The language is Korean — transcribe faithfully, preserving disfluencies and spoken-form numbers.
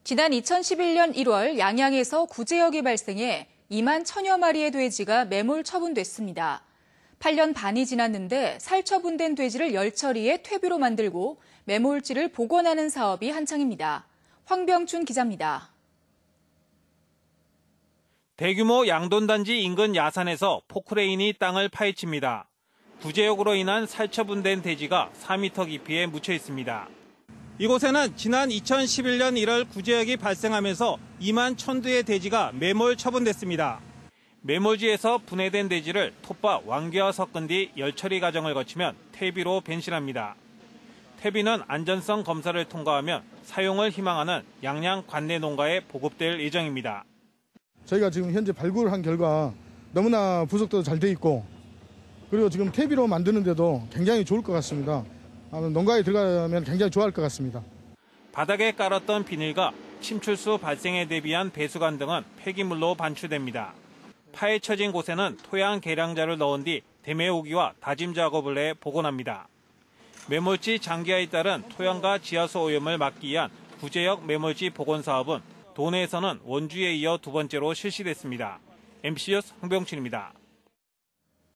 지난 이천십일 년 일월 양양에서 구제역이 발생해 이만 천여 마리의 돼지가 매몰 처분됐습니다. 팔 년 반이 지났는데 살처분된 돼지를 열 처리해 퇴비로 만들고 매몰지를 복원하는 사업이 한창입니다. 황병춘 기자입니다. 대규모 양돈단지 인근 야산에서 포크레인이 땅을 파헤칩니다. 구제역으로 인한 살처분된 돼지가 사 미터 깊이에 묻혀 있습니다. 이곳에는 지난 이천십일 년 일월 구제역이 발생하면서 이만 천두의 돼지가 매몰 처분됐습니다. 매몰지에서 분해된 돼지를 톱과 왕겨와 섞은 뒤 열처리 과정을 거치면 퇴비로 변신합니다. 퇴비는 안전성 검사를 통과하면 사용을 희망하는 양양 관내 농가에 보급될 예정입니다. 저희가 지금 현재 발굴한 결과 너무나 부속도 잘 돼 있고 그리고 지금 퇴비로 만드는데도 굉장히 좋을 것 같습니다. 농가에 들어가면 굉장히 좋아할 것 같습니다. 바닥에 깔았던 비닐과 침출수 발생에 대비한 배수관 등은 폐기물로 반출됩니다. 파헤쳐진 곳에는 토양 계량자를 넣은 뒤 대매오기와 다짐 작업을 해 복원합니다. 매몰지 장기화에 따른 토양과 지하수 오염을 막기 위한 구제역 매몰지 복원 사업은 도내에서는 원주에 이어 두 번째로 실시됐습니다. 엠씨 뉴스 황병춘입니다.